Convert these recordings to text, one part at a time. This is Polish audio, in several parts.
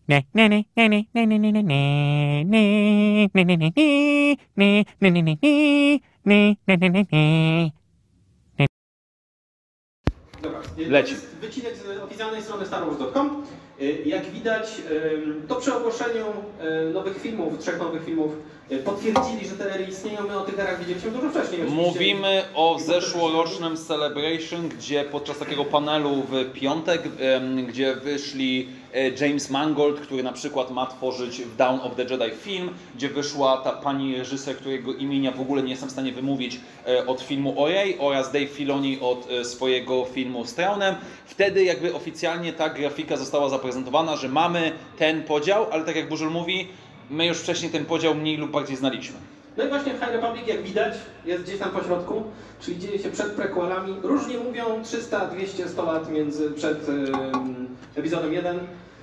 Dobra, leci. To jest wycinek z oficjalnej strony StarWars.com. Jak widać, to przy ogłoszeniu nowych filmów, 3 nowych filmów, potwierdzili, że te ery istnieją. My o tych erach widzieliśmy dużo wcześniej. Mówimy o zeszłorocznym Celebration, gdzie podczas takiego panelu w piątek, gdzie wyszli James Mangold, który na przykład ma tworzyć w Dawn of the Jedi film, gdzie wyszła ta pani reżyser, którego imienia w ogóle nie jestem w stanie wymówić, od filmu o Rey, oraz Dave Filoni od swojego filmu z Thranem. Wtedy jakby oficjalnie ta grafika została zaprezentowana, że mamy ten podział, ale tak jak Burzul mówi, my już wcześniej ten podział mniej lub bardziej znaliśmy. No i właśnie High Republic, jak widać, jest gdzieś tam po środku, czyli dzieje się przed prequelami. Różnie mówią 300, 200, 100 lat przed epizodem 1.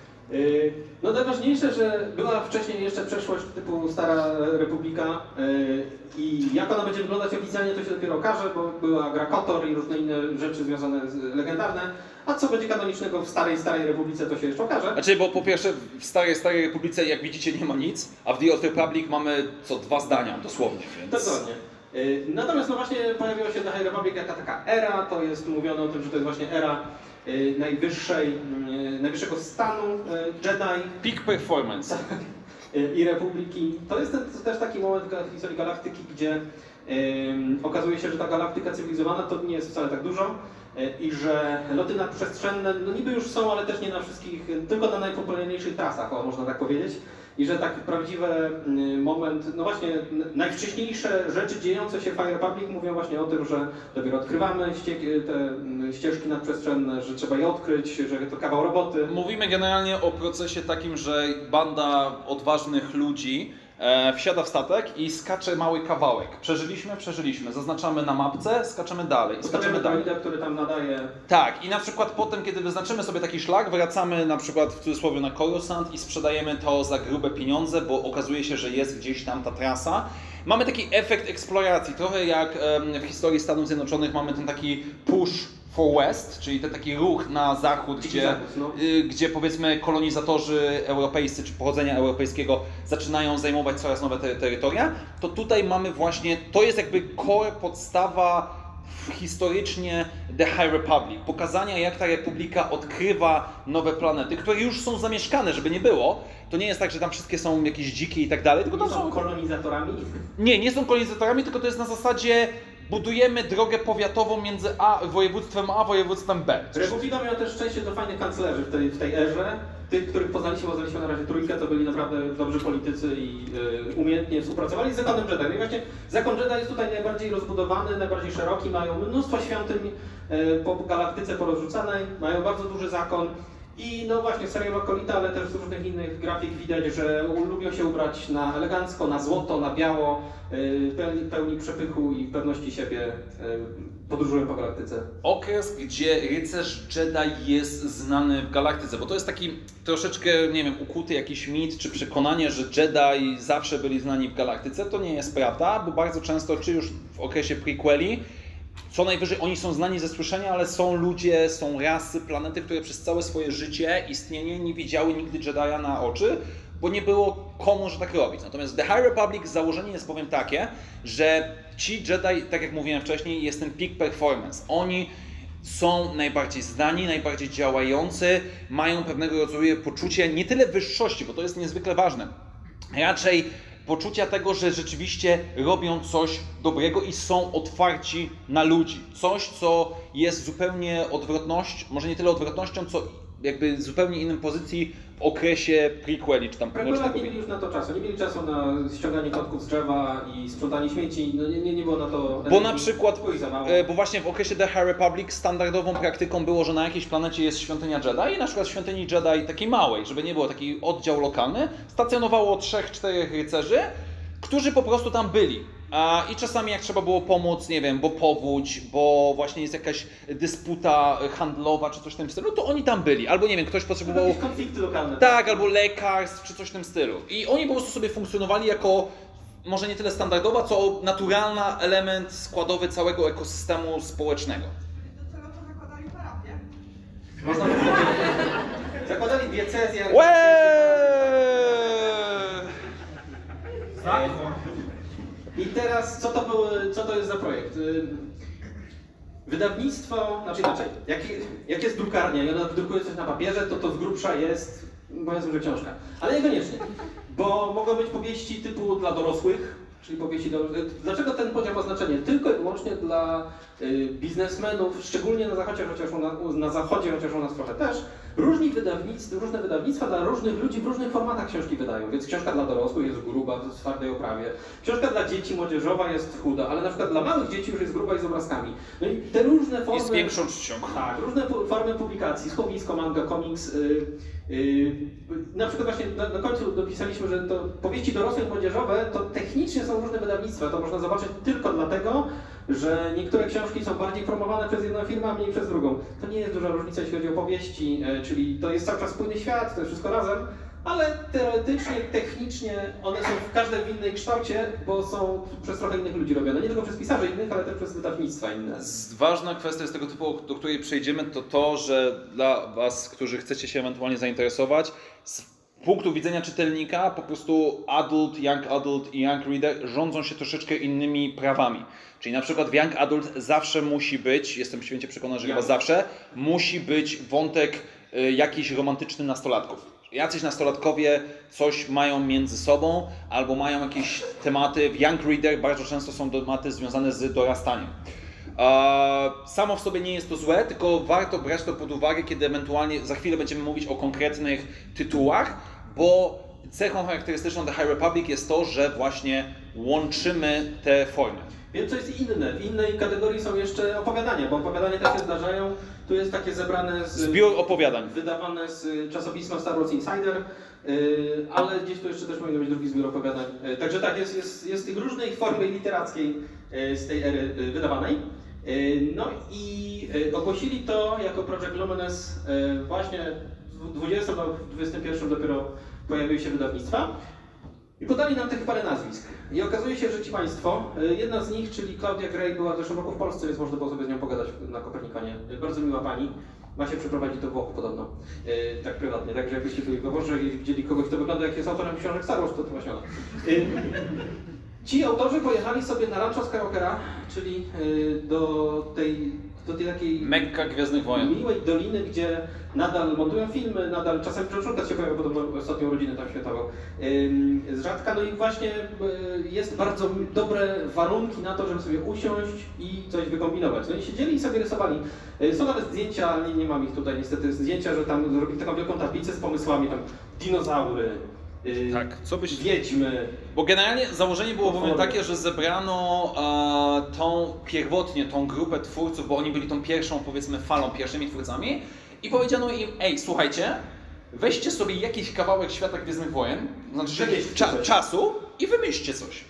No najważniejsze, że była wcześniej jeszcze przeszłość typu Stara Republika i jak ona będzie wyglądać oficjalnie, to się dopiero okaże, bo była gra KOTOR i różne inne rzeczy związane z legendarne. A co będzie kanonicznego w Starej Republice, to się jeszcze okaże. Znaczy, bo po pierwsze w Starej Republice, jak widzicie, nie ma nic, a w The Old Republic mamy co 2 zdania dosłownie, więc... Dokładnie. Natomiast no właśnie pojawiła się The High Republic jaka taka era, to jest mówione o tym, że to jest właśnie era najwyższego stanu Jedi. Peak performance. I Republiki. To jest też taki moment w historii galaktyki, gdzie okazuje się, że ta galaktyka cywilizowana to nie jest wcale tak dużo i że loty nadprzestrzenne no niby już są, ale też nie na wszystkich, tylko na najpopularniejszych trasach, można tak powiedzieć. I że taki prawdziwy moment, no właśnie najwcześniejsze rzeczy dziejące się w High Republic mówią właśnie o tym, że dopiero odkrywamy te ścieżki nadprzestrzenne, że trzeba je odkryć, że to kawał roboty. Mówimy generalnie o procesie takim, że banda odważnych ludzi wsiada w statek i skacze mały kawałek. Przeżyliśmy, zaznaczamy na mapce, skaczemy dalej. Skaczemy dalej. Który tam nadaje... Tak, i na przykład potem, kiedy wyznaczymy sobie taki szlak, wracamy na przykład w cudzysłowie na Coruscant i sprzedajemy to za grube pieniądze, bo okazuje się, że jest gdzieś tam ta trasa. Mamy taki efekt eksploracji, trochę jak w historii Stanów Zjednoczonych mamy ten taki push for West, czyli ten taki ruch na zachód, gdzie powiedzmy kolonizatorzy europejscy czy pochodzenia europejskiego zaczynają zajmować coraz nowe terytoria, to tutaj mamy właśnie, to jest jakby core, podstawa historycznie The High Republic, pokazania jak ta Republika odkrywa nowe planety, które już są zamieszkane, żeby nie było. To nie jest tak, że tam wszystkie są jakieś dzikie i tak dalej, tylko tam są kolonizatorami? Nie są kolonizatorami, tylko to jest na zasadzie budujemy drogę powiatową między województwem A a województwem B. Republika miała też szczęście do fajnych kanclerzy w tej erze. Tych, których poznaliśmy na razie trójkę, to byli naprawdę dobrzy politycy i umiejętnie współpracowali z Zakonem Jedi. No i właśnie Zakon Jedi jest tutaj najbardziej rozbudowany, najbardziej szeroki, mają mnóstwo świątyń po galaktyce porozrzucanej, mają bardzo duży zakon. I no właśnie serial Akolita, ale też z różnych innych grafik widać, że lubią się ubrać na elegancko, na złoto, na biało, pełni przepychu i pewności siebie podróżują po galaktyce. Okres, gdzie rycerz Jedi jest znany w galaktyce, bo to jest taki troszeczkę, nie wiem, ukuty jakiś mit czy przekonanie, że Jedi zawsze byli znani w galaktyce. To nie jest prawda, bo bardzo często, czy już w okresie prequeli, co najwyżej oni są znani ze słyszenia, ale są ludzie, są rasy, planety, które przez całe swoje życie, istnienie nie widziały nigdy Jedi'a na oczy, bo nie było komu, że tak robić. Natomiast The High Republic założenie jest bowiem takie, że ci Jedi, tak jak mówiłem wcześniej, jest ten peak performance. Oni są najbardziej znani, najbardziej działający, mają pewnego rodzaju poczucie nie tyle wyższości, bo to jest niezwykle ważne, raczej poczucia tego, że rzeczywiście robią coś dobrego i są otwarci na ludzi. Coś, co jest zupełnie odwrotnością, może nie tyle odwrotnością, co jakby zupełnie innym pozycji w okresie prequeli, czy tam... Prequelach nie mieli już na to czasu, nie mieli czasu na ściąganie kotków z drzewa i sprzątanie śmieci, no nie było na to... Bo na przykład, bo właśnie w okresie The High Republic standardową praktyką było, że na jakiejś planecie jest świątynia Jedi i na przykład w świątyni Jedi takiej małej, żeby nie było taki oddział lokalny, stacjonowało 3-4 rycerzy, którzy po prostu tam byli. I czasami jak trzeba było pomóc, nie wiem, bo powódź, bo właśnie jest jakaś dysputa handlowa czy coś w tym stylu, to oni tam byli. Albo nie wiem, ktoś potrzebował... Jakieś konflikty lokalne. Tak, albo lekarstw czy coś w tym stylu. I oni po prostu sobie funkcjonowali jako może nie tyle standardowa, co naturalny element składowy całego ekosystemu społecznego. Docelowo zakładali parafię. Można zakładali diecezję. teraz co to jest za projekt? Wydawnictwo, znaczy inaczej, jak jest drukarnia i ona drukuje coś na papierze, to z grubsza jest, powiedzmy, że książka. Ale niekoniecznie, bo mogą być powieści typu dla dorosłych, czyli powieści Dlaczego ten podział ma znaczenie? Tylko i wyłącznie dla biznesmenów, szczególnie na zachodzie, chociaż u nas trochę też. Różne wydawnictwa dla różnych ludzi w różnych formatach książki wydają, więc książka dla dorosłych jest gruba, w twardej oprawie. Książka dla dzieci, młodzieżowa jest chuda, ale na przykład dla małych dzieci już jest gruba i z obrazkami. No i te różne formy... I z większą czcią. Tak, różne formy publikacji, słowisko, manga, komiks. Na przykład właśnie na końcu dopisaliśmy, że to powieści dorosłe i młodzieżowe to technicznie są różne wydawnictwa. To można zobaczyć tylko dlatego, że niektóre książki są bardziej promowane przez jedną firmę, a mniej przez drugą. To nie jest duża różnica, jeśli chodzi o powieści, czyli to jest cały czas spójny świat, to jest wszystko razem, ale teoretycznie, technicznie one są w każdym w innej kształcie, bo są przez trochę innych ludzi robione. Nie tylko przez pisarzy innych, ale też przez wydawnictwa inne. Ważna kwestia z tego typu, do której przejdziemy, to, że dla Was, którzy chcecie się ewentualnie zainteresować, z punktu widzenia czytelnika po prostu young adult i young reader rządzą się troszeczkę innymi prawami. Czyli na przykład w young adult zawsze musi być, jestem święcie przekonany, że chyba zawsze, musi być wątek jakiś romantyczny nastolatków. Jacyś nastolatkowie coś mają między sobą albo mają jakieś tematy. W young reader bardzo często są tematy związane z dorastaniem. Samo w sobie nie jest to złe, tylko warto brać to pod uwagę, kiedy ewentualnie za chwilę będziemy mówić o konkretnych tytułach, bo cechą charakterystyczną The High Republic jest to, że właśnie łączymy te formy. Wiem, co jest inne. W innej kategorii są jeszcze opowiadania, bo opowiadania też się zdarzają. Tu jest takie zebrane zbiór opowiadań. Wydawane z czasopisma Star Wars Insider, ale gdzieś tu jeszcze też powinien być drugi zbiór opowiadań. Także tak, jest tych różnej formy literackiej z tej ery wydawanej. No i ogłosili to jako Project Luminous właśnie w 20 do 21 dopiero pojawiły się wydawnictwa. I podali nam tych parę nazwisk. I okazuje się, że ci Państwo, jedna z nich, czyli Claudia Gray, była w zeszłym roku w Polsce, więc można było sobie z nią pogadać na Kopernikonie. Bardzo miła pani. Ma się przeprowadzić do Włoch podobno. Tak prywatnie. Także jakbyście byli we Włoszech i widzieli kogoś, kto wygląda jak jest autorem książek Star Wars, to właśnie ona. Ci autorzy pojechali sobie na Rancho Skywalkera, czyli do tej takiej Mekka Gwiezdnych Wojen. Miłej doliny, gdzie nadal montują filmy, nadal czasem George Lucas się pojawia, podobno ostatnią rodzinę tam świętował z rzadka. No i właśnie jest bardzo dobre warunki na to, żeby sobie usiąść i coś wykombinować. No i siedzieli i sobie rysowali. Są nawet zdjęcia, ale nie mam ich tutaj niestety, zdjęcia, że tam zrobili taką wielką tablicę z pomysłami, tam dinozaury, tak, wiedźmy. Bo generalnie założenie było bowiem takie, że zebrano pierwotnie tą grupę twórców, bo oni byli tą pierwszą, powiedzmy, falą, pierwszymi twórcami i powiedziano im, ej, słuchajcie, weźcie sobie jakiś kawałek świata Gwiezdnych Wojen, znaczy czasu i wymyślcie coś.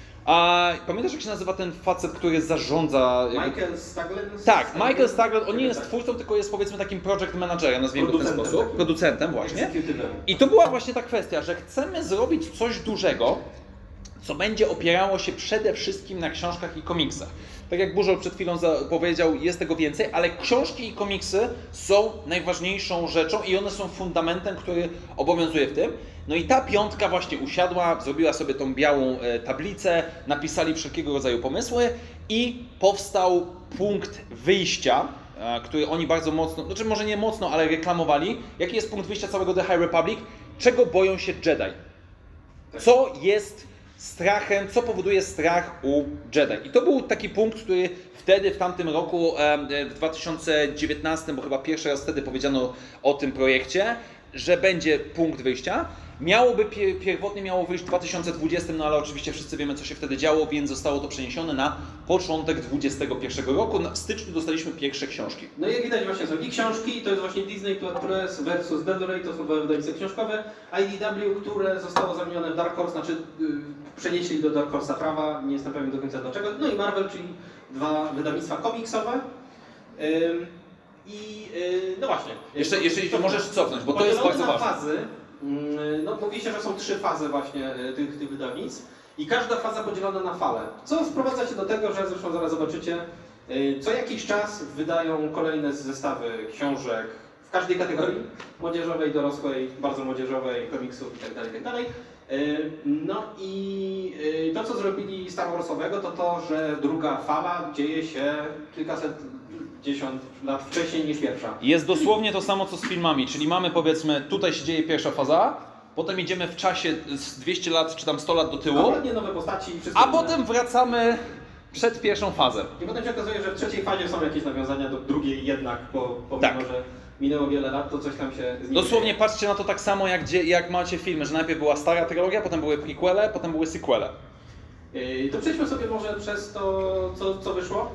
A pamiętasz, jak się nazywa ten facet, który zarządza... Michael Staglen? Tak, Michael Staglen, on nie jest twórcą, tylko jest, powiedzmy, takim project managerem, nazwijmy go w ten sposób. Producentem właśnie. I to była właśnie ta kwestia, że chcemy zrobić coś dużego, co będzie opierało się przede wszystkim na książkach i komiksach. Tak jak Burzol przed chwilą powiedział, jest tego więcej, ale książki i komiksy są najważniejszą rzeczą i one są fundamentem, który obowiązuje w tym. No i ta piątka właśnie usiadła, zrobiła sobie tą białą tablicę, napisali wszelkiego rodzaju pomysły i powstał punkt wyjścia, który oni bardzo mocno, znaczy może nie mocno, ale reklamowali. Jaki jest punkt wyjścia całego The High Republic? Czego boją się Jedi? Co jest strachem, co powoduje strach u Jedi? I to był taki punkt, który wtedy, w tamtym roku, w 2019, bo chyba pierwszy raz wtedy powiedziano o tym projekcie, że będzie punkt wyjścia. Pierwotnie miało wyjść w 2020, no ale oczywiście wszyscy wiemy, co się wtedy działo, więc zostało to przeniesione na początek 2021 roku. W styczniu dostaliśmy pierwsze książki. No i jak widać właśnie są i książki, to jest właśnie Disney Press versus Blu-ray, to są dwa wydawnictwa książkowe, IDW, które zostało zamienione w Dark Horse, znaczy przenieśli do Dark Horse'a prawa, nie jestem pewien do końca dlaczego, no i Marvel, czyli dwa wydawnictwa komiksowe. No właśnie. Jeszcze możesz cofnąć, bo to jest bardzo ważne. Fazy, no mówi się, że są 3 fazy właśnie tych wydawnictw i każda faza podzielona na fale. Co sprowadza się do tego, że zresztą zaraz zobaczycie, co jakiś czas wydają kolejne zestawy książek, w każdej kategorii, młodzieżowej, dorosłej, bardzo młodzieżowej, komiksów itd., itd. No i to, co zrobili Star Warsowego, to to, że druga fala dzieje się kilkadziesiąt lat wcześniej niż pierwsza. Jest dosłownie to samo, co z filmami, czyli mamy, powiedzmy, tutaj się dzieje pierwsza faza, potem idziemy w czasie z 200 lat czy tam 100 lat do tyłu, Kompletnie nowe postaci i wszystko a inne. potem wracamy przed pierwszą fazę. I potem się okazuje, że w trzeciej fazie są jakieś nawiązania do drugiej jednak, bo pomimo, Tak. że minęło wiele lat, to coś tam się z nim Dosłownie dzieje. patrzcie na to tak samo, jak macie filmy, że najpierw była stara trylogia, potem były prequele, potem były sequele. To przejdźmy sobie może przez to, co wyszło.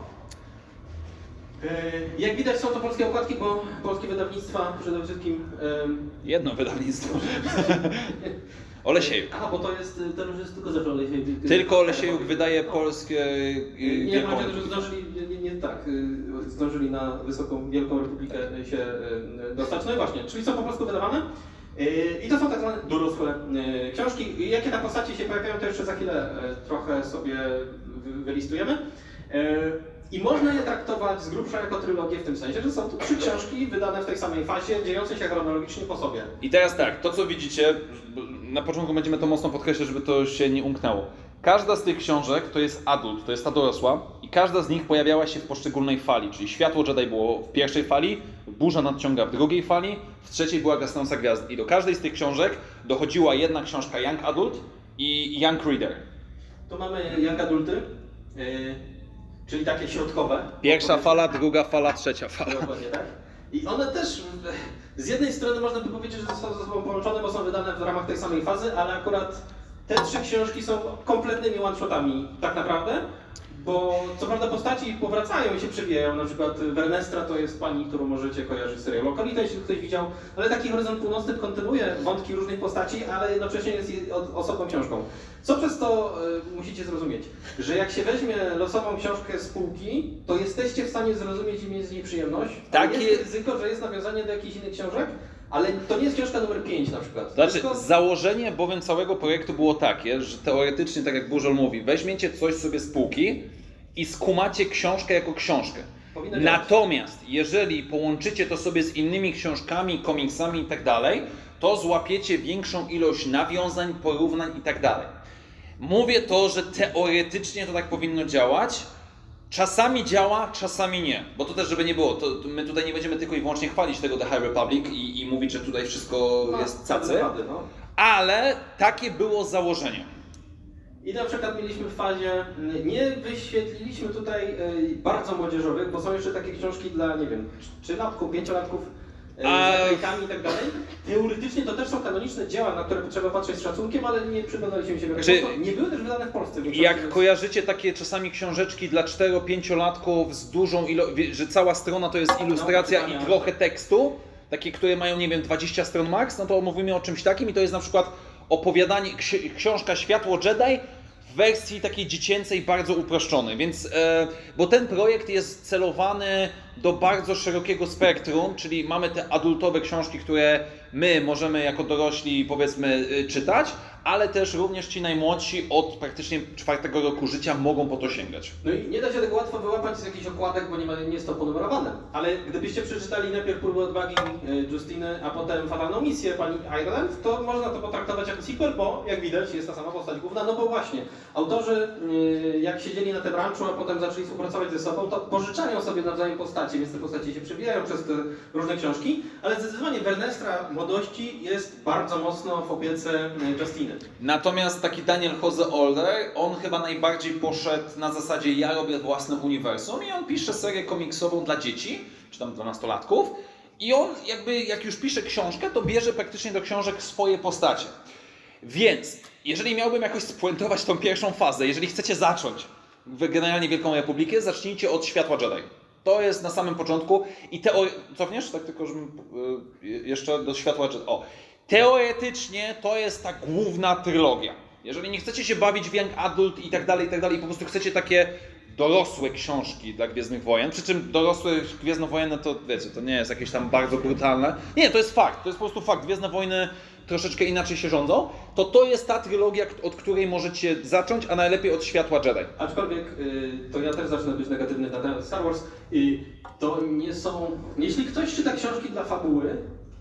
Jak widać, są to polskie okładki, bo polskie wydawnictwa przede wszystkim... Jedno wydawnictwo. Olesiejuk. A, bo to jest, ten już jest tylko zawsze Olesiejuk. Tylko Olesiejuk wydaje polskie Nie, chodzi o to, że zdążyli, zdążyli na Wielką Republikę się dostać. No i właśnie, czyli są po polsku wydawane. I to są tak zwane dorosłe książki. Jakie tam postaci się pojawiają, to jeszcze za chwilę trochę sobie wylistujemy. I można je traktować z grubsza jako trylogię w tym sensie, że są to 3 książki wydane w tej samej fazie, dziejące się chronologicznie po sobie. I teraz tak, to co widzicie, na początku będziemy to mocno podkreślać, żeby to się nie umknęło. Każda z tych książek to jest adult, to jest ta dorosła i każda z nich pojawiała się w poszczególnej fali, czyli Światło Jedi było w pierwszej fali, Burza Nadciąga w drugiej fali, w trzeciej była Gasnąca Gwiazda. I do każdej z tych książek dochodziła jedna książka Young Adult i Young Reader. Tu mamy Young Adulty, czyli takie środkowe. Pierwsza fala, druga fala, trzecia fala. Dokładnie tak. I one też, z jednej strony można by powiedzieć, że są ze sobą połączone, bo są wydane w ramach tej samej fazy, ale akurat te 3 książki są kompletnymi one-shotami tak naprawdę, bo co prawda postaci powracają i się przewijają, na przykład Vernestra to jest pani, którą możecie kojarzyć z serialu Lokalita, jeśli ktoś widział, ale taki Horyzont Północny kontynuuje wątki różnych postaci, ale jednocześnie jest osobną książką. Co przez to musicie zrozumieć? Że jak się weźmie losową książkę z półki, to jesteście w stanie zrozumieć i mieć z niej przyjemność. Takie... Jest ryzyko, że jest nawiązanie do jakichś innych książek, ale to nie jest książka numer 5 na przykład. Znaczy, Tylko... założenie bowiem całego projektu było takie, że teoretycznie, tak jak Burzol mówi, weźmiecie coś sobie z półki i skumacie książkę jako książkę. Natomiast jeżeli połączycie to sobie z innymi książkami, komiksami i tak dalej, to złapiecie większą ilość nawiązań, porównań i tak dalej. Mówię to, że teoretycznie to tak powinno działać. Czasami działa, czasami nie. Bo to też, żeby nie było, to my tutaj nie będziemy tylko i wyłącznie chwalić tego The High Republic i mówić, że tutaj wszystko jest cacy. No. Ale takie było założenie. I na przykład mieliśmy w fazie, nie wyświetliliśmy tutaj bardzo młodzieżowych, bo są jeszcze takie książki dla, nie wiem, 3-latków, 5-latków, z naklejkami i tak dalej. Teoretycznie to też są kanoniczne dzieła, na które trzeba patrzeć z szacunkiem, ale nie przyglądaliśmy się nie były też wydane w Polsce. Jak kojarzycie takie czasami książeczki dla 4-5-latków z dużą ilością, że cała strona to jest ilustracja i trochę tekstu, takie, które mają, nie wiem, 20 stron max, no to mówimy o czymś takim i to jest na przykład opowiadanie, książka Światło Jedi w wersji takiej dziecięcej, bardzo uproszczonej, więc, bo ten projekt jest celowany do bardzo szerokiego spektrum, czyli mamy te adultowe książki, które my możemy jako dorośli, powiedzmy, czytać, ale też również ci najmłodsi od praktycznie 4 roku życia mogą po to sięgać. No i nie da się tego łatwo wyłapać z jakichś okładek, bo nie jest to ponumerowane. Ale gdybyście przeczytali najpierw Próbę Odwagi Justyny, a potem Fatalną Misję pani Ireland, to można to potraktować jako sequel, bo jak widać jest ta sama postać główna, no bo właśnie autorzy jak siedzieli na tym ranczu, a potem zaczęli współpracować ze sobą, to pożyczają sobie nawzajem postacie, więc te postacie się przewijają przez te różne książki, ale zdecydowanie Vernestra młodości jest bardzo mocno w opiece Justyny. Natomiast taki Daniel Jose Older, on chyba najbardziej poszedł na zasadzie ja robię własne uniwersum i on pisze serię komiksową dla dzieci, czy tam 12-latków i on jakby jak już pisze książkę, to bierze praktycznie do książek swoje postacie. Więc jeżeli miałbym jakoś spuentować tą pierwszą fazę, jeżeli chcecie zacząć generalnie Wielką Republikę, zacznijcie od Światła Jedi. To jest na samym początku i cofniesz? Tak tylko, żebym jeszcze do Światła Jedi. O. Teoretycznie to jest ta główna trylogia. Jeżeli nie chcecie się bawić w Young Adult i tak dalej, i po prostu chcecie takie dorosłe książki dla Gwiezdnych Wojen, przy czym dorosłe Gwiezdnowojenne to wiecie, to nie jest jakieś tam bardzo brutalne. Nie, to jest fakt, to jest po prostu fakt. Gwiezdne Wojny troszeczkę inaczej się rządzą, to jest ta trylogia, od której możecie zacząć, a najlepiej od Światła Jedi. Aczkolwiek to ja też zacznę być negatywny na temat Star Wars. To nie są... Jeśli ktoś czyta książki dla fabuły...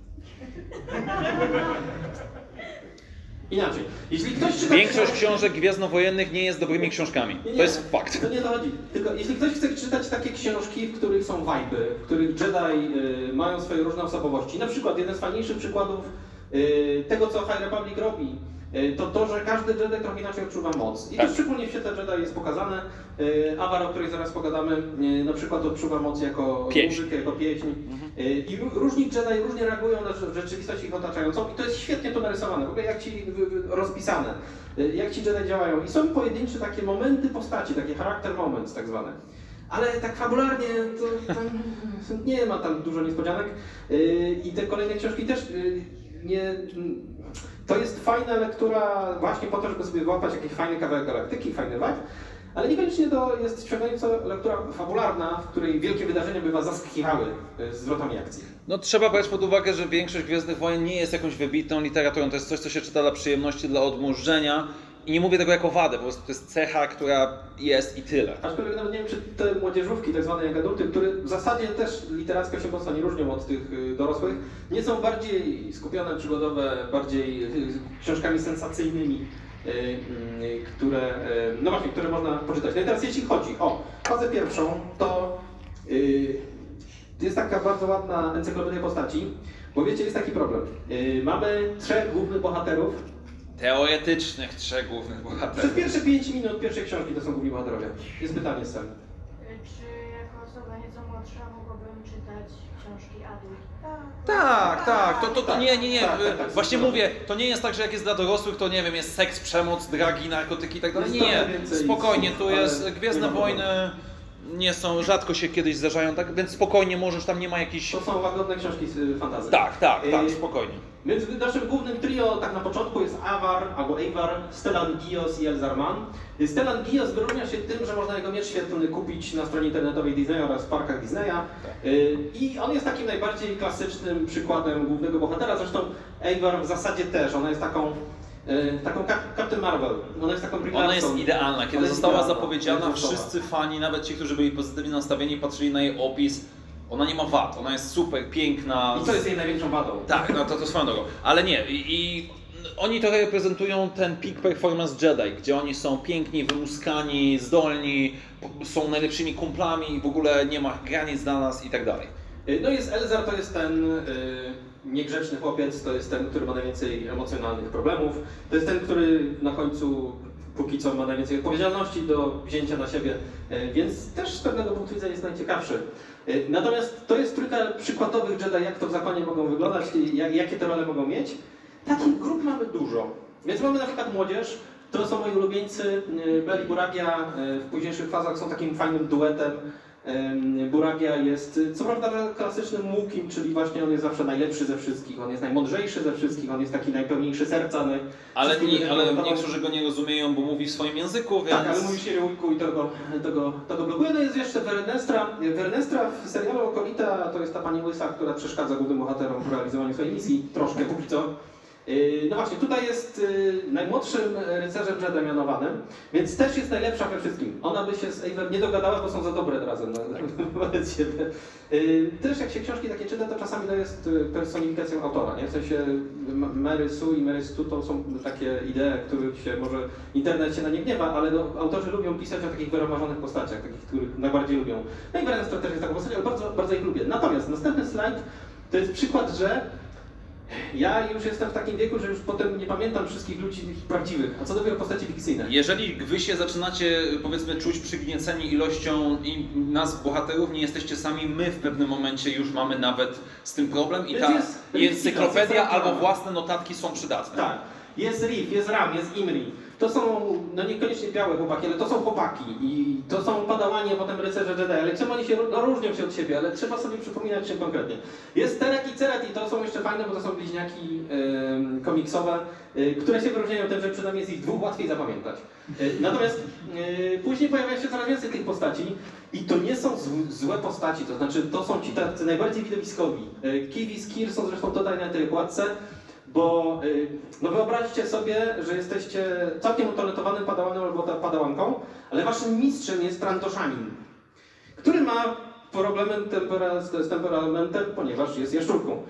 Inaczej. Jeśli ktoś czyta Większość książek gwiezdnowojennych nie jest dobrymi książkami. To jest fakt. To nie dochodzi. Tylko jeśli ktoś chce czytać takie książki, w których są wajby, w których Jedi mają swoje różne osobowości, na przykład jeden z fajniejszych przykładów tego, co High Republic robi, to, że każdy Jedi trochę inaczej odczuwa moc. I to szczególnie w świetle Jedi jest pokazane. Avar, o której zaraz pogadamy, na przykład odczuwa moc jako muzykę, jako pieśń. I różni Jedi różnie reagują na rzeczywistość ich otaczającą i to jest świetnie to narysowane, w ogóle jak ci rozpisane, jak ci Jedi działają. I są pojedyncze takie momenty postaci, takie character moments tak zwane. Ale tak fabularnie to nie ma tam dużo niespodzianek i te kolejne książki też nie... To jest fajna lektura właśnie po to, żeby sobie wyłapać jakiś fajny kawałek galaktyki, fajny vibe, ale niekoniecznie to jest ściągająca lektura fabularna, w której wielkie wydarzenia by was zaskakiwały zwrotami akcji. No trzeba brać pod uwagę, że większość Gwiezdnych Wojen nie jest jakąś wybitną literaturą, to jest coś, co się czyta dla przyjemności, dla odmurzenia. I nie mówię tego jako wadę, po prostu to jest cecha, która jest i tyle. Aczkolwiek nawet nie wiem, czy te młodzieżówki, tak zwane jak adulty, które w zasadzie też literacko się mocno nie różnią od tych dorosłych, nie są bardziej skupione, przygodowe, bardziej książkami sensacyjnymi, które można poczytać. No i teraz jeśli chodzi o fazę pierwszą, to jest taka bardzo ładna encyklopedia postaci, bo wiecie, jest taki problem. Mamy 3 głównych bohaterów. Teoretycznych 3 głównych bohaterów. Przez pierwsze 5 minut pierwszej książki to są główni bohaterowie. Jest pytanie z tym. Czy jako osoba nieco młodsza mogłabym czytać książki adult? Tak. To nie. Tak, Właśnie mówię, to nie jest tak, że jak jest dla dorosłych, to nie wiem, jest seks, przemoc, dragi, narkotyki i tak dalej. Nie, spokojnie, tu jest Gwiezdne Wojny. Nie są, rzadko się kiedyś zdarzają, tak, więc spokojnie możesz, tam nie ma jakichś... To są łagodne książki z fantazji. Tak, spokojnie. Więc naszym głównym trio tak na początku jest Avar, albo Avar, Stellan Gios i Elzar Mann. Stellan Gios wyróżnia się tym, że można jego miecz świetlny kupić na stronie internetowej Disneya oraz w parkach Disneya. I on jest takim najbardziej klasycznym przykładem głównego bohatera, zresztą Avar w zasadzie też, ona jest taką Captain Marvel, ona jest taką Brie Ona jest idealna. Kiedy została zapowiedziana, wszyscy wszyscy fani, nawet ci, którzy byli pozytywnie nastawieni, patrzyli na jej opis. Ona nie ma wad, ona jest super, piękna. I co jest jej największą wadą? Tak, no to swoją drogą. Ale nie, i oni trochę reprezentują ten peak performance Jedi, gdzie oni są piękni, wymuskani, zdolni, są najlepszymi kumplami i w ogóle nie ma granic dla nas i tak dalej. No jest Elzar, to jest ten niegrzeczny chłopiec, to jest ten, który ma najwięcej emocjonalnych problemów, to jest ten, który na końcu póki co ma najwięcej odpowiedzialności do wzięcia na siebie, więc też z pewnego punktu widzenia jest najciekawszy. Natomiast to jest trójka przykładowych Jedi, jak to w zakonie mogą wyglądać, jakie te role mogą mieć. Takich grup mamy dużo, więc mamy na przykład młodzież, to są moi ulubieńcy, Bell i Buragia w późniejszych fazach są takim fajnym duetem. Buragia jest co prawda klasycznym Łukim, czyli właśnie on jest zawsze najlepszy ze wszystkich, on jest najmądrzejszy ze wszystkich, on jest taki najpełniejszy serca. Ale niektórzy go nie rozumieją, bo mówi w swoim języku, więc... Tak, ale mówi się Łuku i to go blokuje. No jest jeszcze Vernestra. Vernestra w serialu Okolita to jest ta pani łysa, która przeszkadza głównym bohaterom w realizowaniu swojej misji, troszkę póki co. No właśnie, tutaj jest najmłodszym rycerzem Jedi mianowanym, więc też jest najlepsza we wszystkim. Ona by się z Avar nie dogadała, bo są za dobre razem wobec siebie. Też jak się książki takie czyta, to czasami to jest personifikacją autora, nie? W sensie Mary Sue i Mary Stu to są takie idee, których się może internet się na nie gniewa, ale no, autorzy lubią pisać o takich wyromarzonych postaciach, takich, których najbardziej lubią. No i Vernestra też jest taką postacią, ale bardzo, bardzo ich lubię. Natomiast następny slajd to jest przykład, że ja już jestem w takim wieku, że już potem nie pamiętam wszystkich ludzi prawdziwych, a co dopiero postaci fikcyjne. Jeżeli wy się zaczynacie, powiedzmy, czuć przygnieceni ilością nas bohaterów, nie jesteście sami, my w pewnym momencie już mamy nawet z tym problem i ta encyklopedia albo własne notatki są przydatne. Tak. Jest Rif, jest Ram, jest Imri. To są, no niekoniecznie białe chłopaki, ale to są chłopaki i to są padałanie, potem rycerze Jedi, ale czym oni się różnią się od siebie, ale trzeba sobie przypominać czym konkretnie. Jest Terek i Ceret i to są jeszcze fajne, bo to są bliźniaki komiksowe, które się wyróżniają tym, że przynajmniej jest ich dwóch łatwiej zapamiętać. Natomiast później pojawia się coraz więcej tych postaci i to nie są złe postaci, to znaczy to są ci tacy najbardziej widowiskowi. Kiwi z Kir są zresztą tutaj na tej okładce. Bo no wyobraźcie sobie, że jesteście całkiem utalentowanym padawanem albo padałanką, ale waszym mistrzem jest Trandoszanin, który ma problemy z temperamentem, ponieważ jest jaszczurką.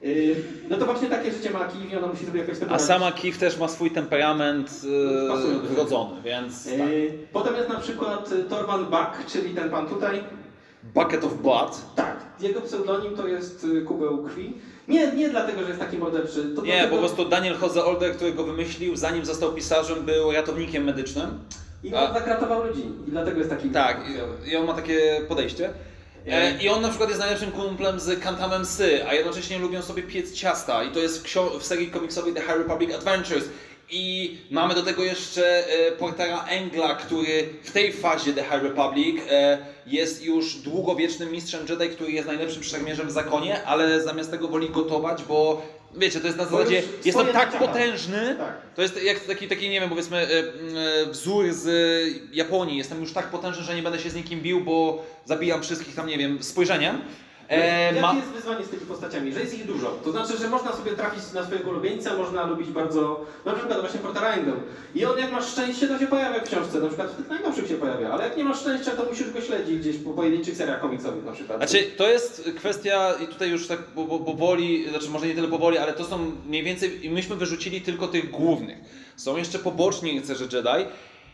No to właśnie takie życie ma Kiev i ona musi sobie jakoś A sama Kiev też ma swój temperament wrodzony, więc tak. Potem jest na przykład Torban Buck, czyli ten pan tutaj. Bucket of Blood. Tak, jego pseudonim to jest kubeł krwi. Nie dlatego, że jest taki morderczy. To nie, po prostu Daniel Jose-Older, który go wymyślił, zanim został pisarzem, był ratownikiem medycznym. I on tak ratował ludzi. I dlatego jest taki... Tak, i on ma takie podejście. I on na przykład jest najlepszym kumplem z Kantamem Sy, a jednocześnie lubią sobie piec ciasta. I to jest w serii komiksowej The High Republic Adventures. I mamy do tego jeszcze Portera Engla, który w tej fazie The High Republic jest już długowiecznym mistrzem Jedi, który jest najlepszym szermierzem w zakonie, ale zamiast tego woli gotować, bo wiecie, to jest na zasadzie, jest on tak potężny, tak. To jest jak taki, nie wiem, powiedzmy wzór z Japonii, jestem już tak potężny, że nie będę się z nikim bił, bo zabijam wszystkich tam, nie wiem, spojrzeniem. Jakie jest wyzwanie z tymi postaciami? Że jest ich dużo. To znaczy, że można sobie trafić na swojego ulubieńca, można lubić bardzo, na przykład właśnie Portera Engel. I on jak masz szczęście, to się pojawia w książce, na przykład w tych najnowszych się pojawia, ale jak nie masz szczęścia, to musisz go śledzić gdzieś po pojedynczych seriach komiksowych na przykład. Znaczy, to jest kwestia, i tutaj już tak powoli, znaczy może nie tyle powoli, ale to są mniej więcej, i myśmy wyrzucili tylko tych głównych. Są jeszcze poboczni rycerze Jedi.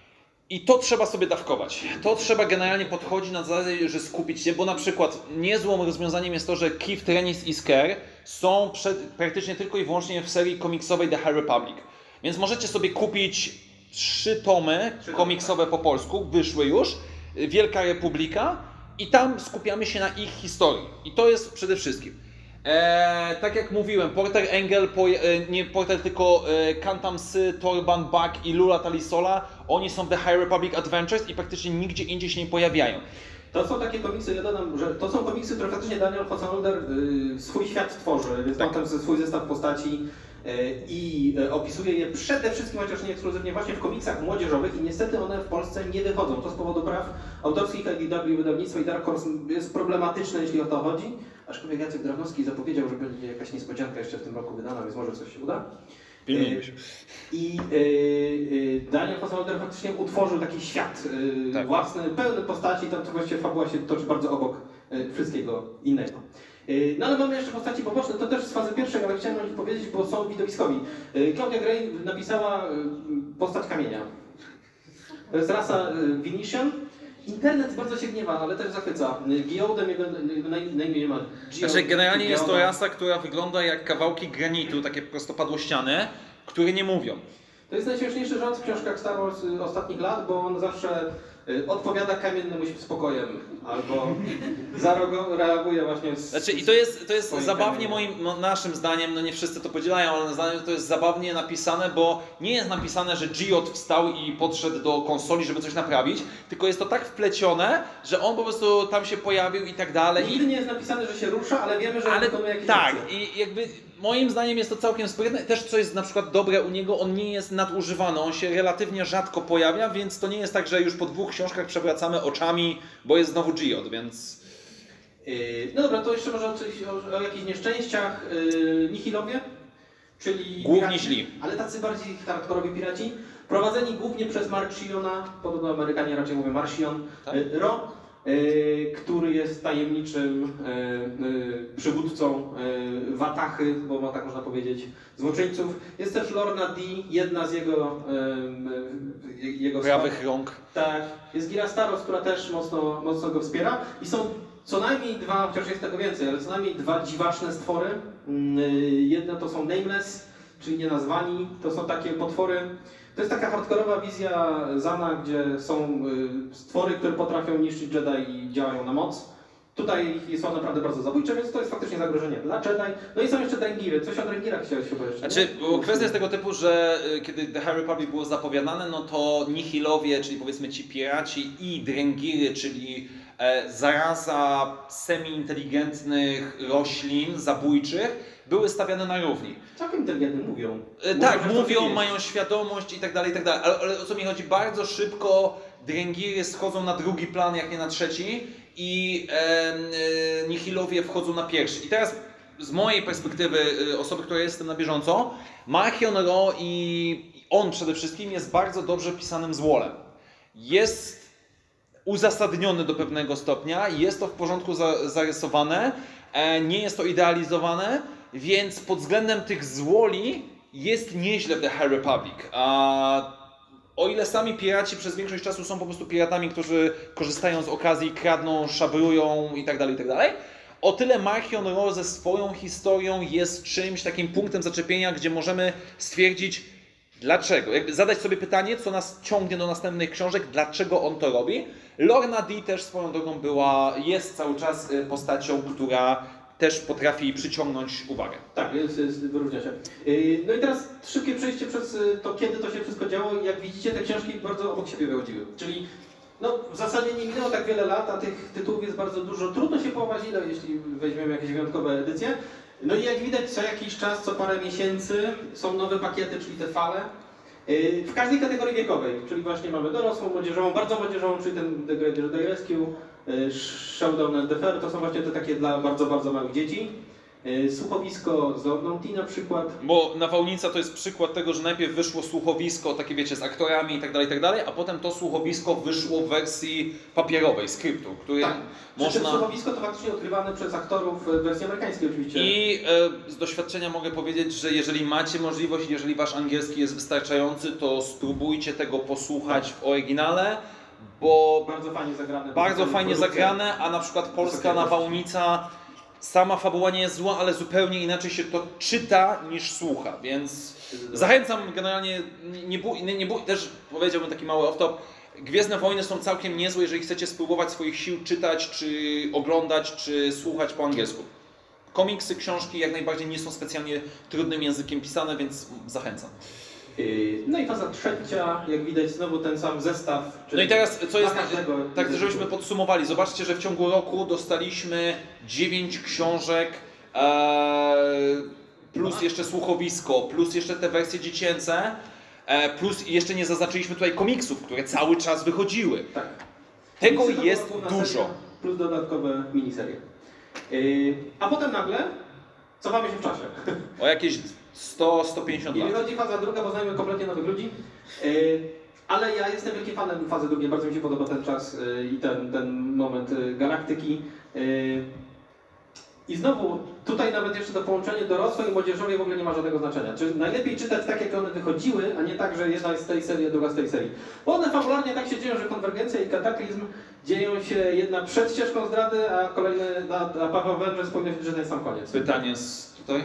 I to trzeba sobie dawkować. To trzeba generalnie podchodzić na zasadzie, że skupić się, bo na przykład niezłym rozwiązaniem jest to, że Kiev, Trenis i Sker są praktycznie tylko i wyłącznie w serii komiksowej The High Republic. Więc możecie sobie kupić 3 tomy komiksowe po polsku, wyszły już, Wielka Republika i tam skupiamy się na ich historii. I to jest przede wszystkim. Tak jak mówiłem, Porter Engel, nie Porter, tylko Kantam Sy, Torban Buck i Lula Talisola, oni są w The High Republic Adventures i praktycznie nigdzie indziej się nie pojawiają. To są takie komiksy, ja dodam, że to są komiksy, które faktycznie Daniel Jose-Older swój świat tworzy, więc ma tam swój zestaw postaci i opisuje je przede wszystkim, chociaż nie ekskluzywnie, właśnie w komiksach młodzieżowych i niestety one w Polsce nie wychodzą. To z powodu praw autorskich IDW, wydawnictwo i Dark Horse jest problematyczne, jeśli o to chodzi. Aczkolwiek Jacek Drawnowski zapowiedział, że będzie jakaś niespodzianka jeszcze w tym roku wydana, więc może coś się uda. I Daniel Jose-Older faktycznie utworzył taki świat własny, pełny postaci, tam to właściwie fabuła się toczy bardzo obok wszystkiego innego. No ale mamy jeszcze postaci poboczne, to też z fazy pierwszej, ale chciałem o nich powiedzieć, bo są widowiskowi. Claudia Gray napisała postać kamienia. To jest rasa Venetian. Internet bardzo się gniewa, ale też zachwyca. Geodem jego na imię ma. Znaczy generalnie jest to rasa, która wygląda jak kawałki granitu, takie prostopadłościane, które nie mówią. To jest najśmieszniejszy rząd w książkach Star Wars ostatnich lat, bo on zawsze odpowiada kamiennemu spokojem, albo reaguje właśnie z... Znaczy i to jest zabawnie naszym zdaniem, no nie wszyscy to podzielają, ale zdaniem to jest zabawnie napisane, bo nie jest napisane, że Geod wstał i podszedł do konsoli, żeby coś naprawić, tylko jest to tak wplecione, że on po prostu tam się pojawił i tak dalej. Nigdy nie jest napisane, że się rusza, ale wiemy, że on wykonuje jakieś tak, akcje. i jakby moim zdaniem jest to całkiem sprytne. Też co jest na przykład dobre u niego, on nie jest nadużywany, on się relatywnie rzadko pojawia, więc to nie jest tak, że już po 2 książkach przewracamy oczami, bo jest znowu Geod, więc... No dobra, to jeszcze może o jakichś nieszczęściach. Nihilowie, czyli głównie piraci, źli. ale tacy bardziej hardkorowi piraci, prowadzeni głównie przez Marchiona, podobno Amerykanie raczej mówią Marchion, tak? Ro, który jest tajemniczym przywódcą Watachy, bo tak można powiedzieć, złoczyńców. Jest też Lorna D, jedna z jego prawych rąk. Tak, jest Gira Staros, która też mocno go wspiera i są co najmniej 2, chociaż jest tego więcej, ale co najmniej 2 dziwaczne stwory. Jedne to są Nameless, czyli nienazwani, to są takie potwory. To jest taka hardkorowa wizja Zana, gdzie są stwory, które potrafią niszczyć Jedi i działają na moc. Tutaj są naprawdę bardzo zabójcze, więc to jest faktycznie zagrożenie dla Jedi. No i są jeszcze Drengiry. Coś o Drengirach chciałeś chyba jeszcze. Znaczy, kwestia jest tego typu, że kiedy The High Republic było zapowiadane, no to Nihilowie, czyli powiedzmy ci piraci i Drengiry, czyli zaraza semi-inteligentnych roślin zabójczych, były stawiane na równi. Całkiem inteligentnie mówią. Tak, mówią, mają świadomość i tak dalej, ale o co mi chodzi? Bardzo szybko Drengiry schodzą na drugi plan, jak nie na trzeci i Nihilowie wchodzą na pierwszy. I teraz z mojej perspektywy osoby, która jestem na bieżąco, Marchion Ro i on przede wszystkim jest bardzo dobrze pisanym złolem. Jest uzasadniony do pewnego stopnia, jest to w porządku zarysowane, nie jest to idealizowane, więc pod względem tych złoli jest nieźle w The High Republic. O ile sami piraci przez większość czasu są po prostu piratami, którzy korzystają z okazji, kradną, szabrują itd., o tyle Marchion Ro ze swoją historią jest czymś takim punktem zaczepienia, gdzie możemy stwierdzić dlaczego. Jakby zadać sobie pytanie, co nas ciągnie do następnych książek, dlaczego on to robi. Lorna Dee też swoją drogą jest cały czas postacią, która też potrafi przyciągnąć uwagę. Tak, wyróżnia się. No i teraz szybkie przejście przez to, kiedy to się wszystko działo. Jak widzicie, te książki bardzo obok siebie wychodziły. Czyli no, w zasadzie nie minęło tak wiele lat, a tych tytułów jest bardzo dużo. Trudno się połować ile, jeśli weźmiemy jakieś wyjątkowe edycje. No i jak widać, co jakiś czas, co parę miesięcy są nowe pakiety, czyli te fale. W każdej kategorii wiekowej, czyli właśnie mamy dorosłą, młodzieżową, bardzo młodzieżową, czyli ten The Great Jedi Rescue, Showdown and the Fair, to są właśnie te takie dla bardzo, bardzo małych dzieci. Słuchowisko z Lorną Dee na przykład. Bo Nawałnica to jest przykład tego, że najpierw wyszło słuchowisko, takie wiecie, z aktorami i tak dalej, a potem to słuchowisko wyszło w wersji papierowej, skryptu, który tak. można... Słuchowisko to faktycznie odgrywane przez aktorów w wersji amerykańskiej oczywiście. I z doświadczenia mogę powiedzieć, że jeżeli macie możliwość, jeżeli wasz angielski jest wystarczający, to spróbujcie tego posłuchać w oryginale, bo bardzo fajnie zagrane. Bardzo fajnie zagrane, a na przykład polska Nawałnica, sama fabuła nie jest zła, ale zupełnie inaczej się to czyta niż słucha, więc zachęcam generalnie, też powiedziałbym taki mały off-top, Gwiezdne Wojny są całkiem niezłe, jeżeli chcecie spróbować swoich sił czytać, czy oglądać, czy słuchać po angielsku. Komiksy, książki jak najbardziej nie są specjalnie trudnym językiem pisane, więc zachęcam. No i faza trzecia, jak widać znowu ten sam zestaw. No i teraz co jest, tak żebyśmy podsumowali, zobaczcie, że w ciągu roku dostaliśmy 9 książek, plus jeszcze słuchowisko, plus jeszcze te wersje dziecięce, plus jeszcze nie zaznaczyliśmy tutaj komiksów, które cały czas wychodziły. Tak. Tego Komiksy jest dużo. Seria, plus dodatkowe miniserie. A potem nagle cofamy się w czasie. O jakieś 100-150 I lat. wychodzi faza druga, poznajemy kompletnie nowych ludzi. Ale ja jestem wielkim fanem fazy drugiej, bardzo mi się podoba ten czas i ten moment galaktyki. I znowu, tutaj nawet jeszcze to połączenie dorosłej i młodzieżowej w ogóle nie ma żadnego znaczenia. Czy najlepiej czytać tak, jak one wychodziły, a nie tak, że jedna jest z tej serii, a druga z tej serii. Bo one fabularnie tak się dzieją, że konwergencja i kataklizm dzieją się jedna przed ścieżką zdrady, a kolejne, a Paweł Wędrze powinien się ten sam koniec. Pytanie jest tutaj?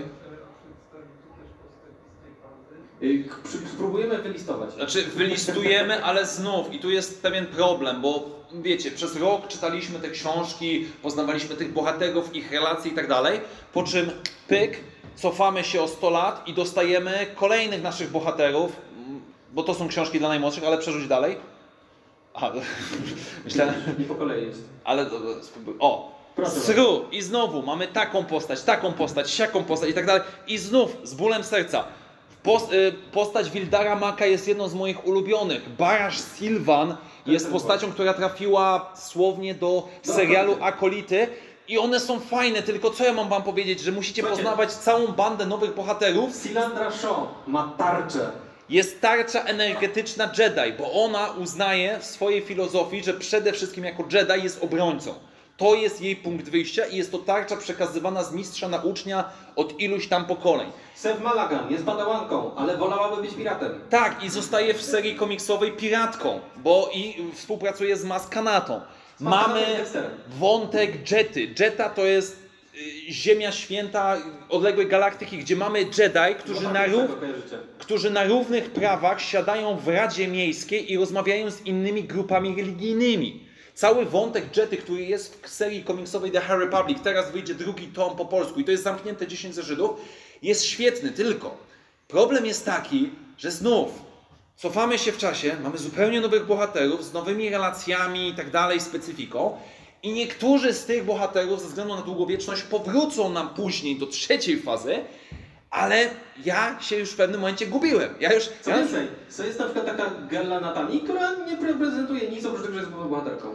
Spróbujemy wylistować. Znaczy wylistujemy, ale znów i tu jest pewien problem, bo wiecie, przez rok czytaliśmy te książki, poznawaliśmy tych bohaterów, ich relacje i tak dalej, po czym pyk, cofamy się o 100 lat i dostajemy kolejnych naszych bohaterów, bo to są książki dla najmłodszych, ale przerzuć dalej. Aha, myślałem... Nie po kolei jest. Ale o! Sru! I znowu mamy taką postać, siaką postać i tak dalej. I znów z bólem serca. Postać Wildara Maka jest jedną z moich ulubionych. Barash Sylvan jest postacią, która trafiła słownie do serialu Akolity. I one są fajne, tylko co ja mam wam powiedzieć, że musicie poznawać całą bandę nowych bohaterów. Silandra Shaw ma tarczę. Jest tarcza energetyczna Jedi, bo ona uznaje w swojej filozofii, że przede wszystkim jako Jedi jest obrońcą. To jest jej punkt wyjścia i jest to tarcza przekazywana z mistrza na ucznia od iluś tam pokoleń. Sev Malagan jest padałanką, ale wolałaby być piratem. Tak, i zostaje w serii komiksowej piratką, bo i współpracuje z Maz Kanatą. Mamy wątek Jetty. Jetta to jest Ziemia Święta odległej galaktyki, gdzie mamy Jedi, którzy na równych prawach siadają w Radzie Miejskiej i rozmawiają z innymi grupami religijnymi. Cały wątek Jetty, który jest w serii komiksowej The High Republic, teraz wyjdzie drugi tom po polsku i to jest zamknięte 10 zeszytów, jest świetny, tylko problem jest taki, że znów cofamy się w czasie, mamy zupełnie nowych bohaterów z nowymi relacjami i tak dalej, specyfiką i niektórzy z tych bohaterów ze względu na długowieczność powrócą nam później do trzeciej fazy, ale ja się już w pewnym momencie gubiłem. Co więcej, jest na przykład taka Gella Natani, która nie reprezentuje nic oprócz tego, że jest bohaterką.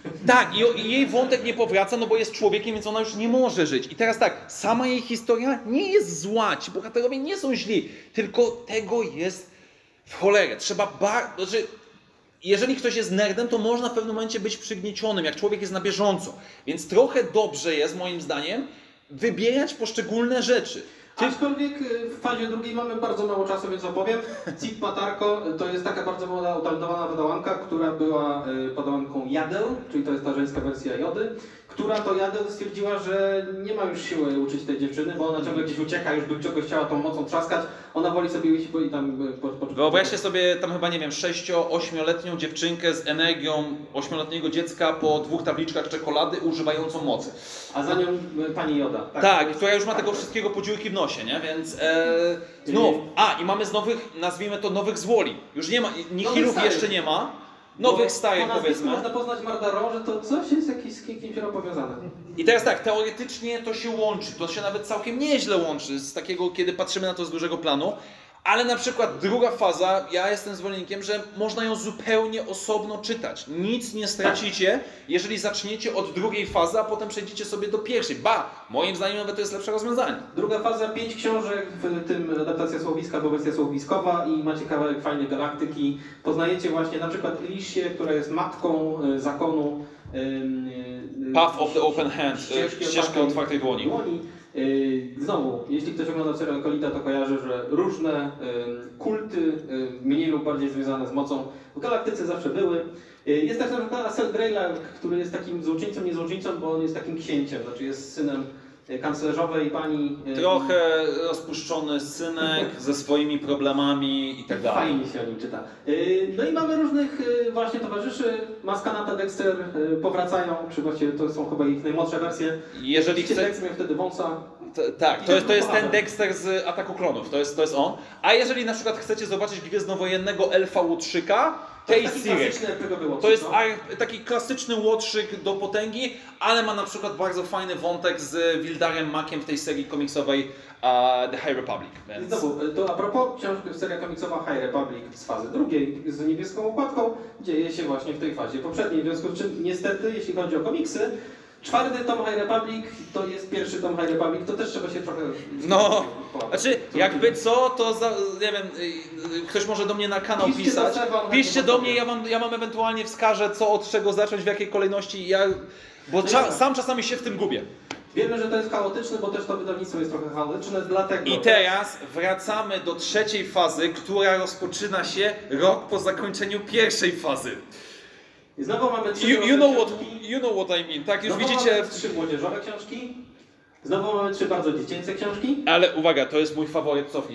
Tak, i jej wątek nie powraca, no bo jest człowiekiem, więc ona już nie może żyć. I teraz tak, sama jej historia nie jest zła, ci bohaterowie nie są źli, tylko tego jest w cholerę. Trzeba znaczy, jeżeli ktoś jest nerdem, to można w pewnym momencie być przygniecionym, jak człowiek jest na bieżąco. Więc trochę dobrze jest, moim zdaniem, wybierać poszczególne rzeczy. Aczkolwiek w fazie drugiej mamy bardzo mało czasu, więc opowiem. Cip Matarko to jest taka bardzo młoda, utalentowana podałanka, która była podałanką Jadel, czyli to jest ta żeńska wersja Jody, która to Jadel stwierdziła, że nie ma już siły uczyć tej dziewczyny, bo ona ciągle gdzieś ucieka, już by czegoś chciała tą mocą trzaskać. Ona woli sobie iść i tam... Wyobraźcie sobie tam chyba, nie wiem, 6-8-letnią dziewczynkę z energią 8-letniego dziecka po 2 tabliczkach czekolady używającą mocy. A za nią pani Joda. Tak, która już ma tego wszystkiego po dziurki w nosie, nie? Więc znów. I mamy z nowych, nazwijmy to nowych złoli. Już nie ma, Nihilów jeszcze nie ma. Nowych starych, powiedzmy. Można poznać Mardaro, że to coś jest jakieś z kimś powiązane. I teraz tak, teoretycznie to się łączy, to się nawet całkiem nieźle łączy z takiego, kiedy patrzymy na to z dużego planu. Ale na przykład druga faza, ja jestem zwolennikiem, że można ją zupełnie osobno czytać. Nic nie stracicie, jeżeli zaczniecie od drugiej fazy, a potem przejdziecie sobie do pierwszej. Moim zdaniem nawet to jest lepsze rozwiązanie. Druga faza, 5 książek, w tym adaptacja słowiska, bo wersja słowiskowa i macie kawałek fajnej galaktyki. Poznajecie właśnie na przykład Elisię, która jest matką zakonu. Path of the Open Hand, ścieżkę otwartej dłoni. Znowu, jeśli ktoś ogląda serial Kolita, to kojarzy, że różne kulty, mniej lub bardziej związane z mocą, w galaktyce zawsze były. Jest też na przykład Asel Greylark, który jest takim złoczyńcą, nie złoczyńcą, bo on jest takim księciem, znaczy jest synem kanclerzowej pani... Trochę rozpuszczony synek ze swoimi problemami i tak dalej. Fajnie się o nim czyta. No i mamy różnych właśnie towarzyszy. Maskanata, Dexter powracają, czy właściwie to są chyba ich najmłodsze wersje. Jeżeli chce... Dexter miał wtedy wąsa. Tak, to jest ten Dexter z Ataku Klonów, to jest on. A jeżeli na przykład chcecie zobaczyć gwiezdnowojennego elfa łotrzyka, to jest taki klasyczny łotrzyk do potęgi, ale ma na przykład bardzo fajny wątek z Wildarem Makiem w tej serii komiksowej The High Republic. Więc... Znowu, to a propos, seria komiksowa High Republic z fazy drugiej z niebieską okładką dzieje się właśnie w tej fazie poprzedniej, w związku z czym niestety, jeśli chodzi o komiksy, 4. tom High Republic to jest 1. tom High Republic, to też trzeba się trochę... No, znaczy jakby co, to nie wiem, ktoś może do mnie na kanał pisać. Piszcie do mnie, ja wam ewentualnie wskażę, co od czego zacząć, w jakiej kolejności, bo sam czasami się w tym gubię. Wiemy, że to jest chaotyczne, bo też to wydawnictwo jest trochę chaotyczne, dlatego... I teraz wracamy do 3. fazy, która rozpoczyna się rok po zakończeniu 1. fazy. I znowu mamy 3 you know what I mean, tak? Już znowu widzicie... mamy 3 młodzieżowe książki. Znowu mamy 3 bardzo dziecięce książki. Ale uwaga, to jest mój faworyt, cofnij.